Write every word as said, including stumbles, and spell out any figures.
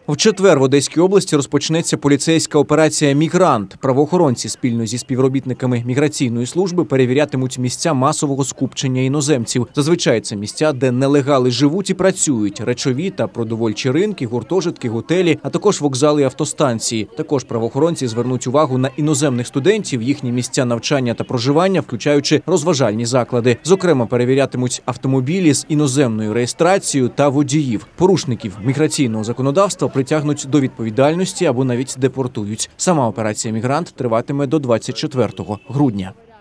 В четвер в Одеській області розпочнеться поліцейська операція «Мігрант». Правоохоронці спільно зі співробітниками міграційної служби перевірятимуть місця масового скупчення іноземців. Зазвичай це місця, де нелегали живуть і працюють – речові та продовольчі ринки, гуртожитки, готелі, а також вокзали і автостанції. Також правоохоронці звернуть увагу на іноземних студентів, їхні місця навчання та проживання, включаючи розважальні заклади. Зокрема, перевірятимуть автомобілі з іноземною реєстрацією та водіїв. Порушників міграційного законодавства притягнуть до відповідальності або навіть депортують. Сама операція «Мігрант» триватиме до двадцять четвертого грудня.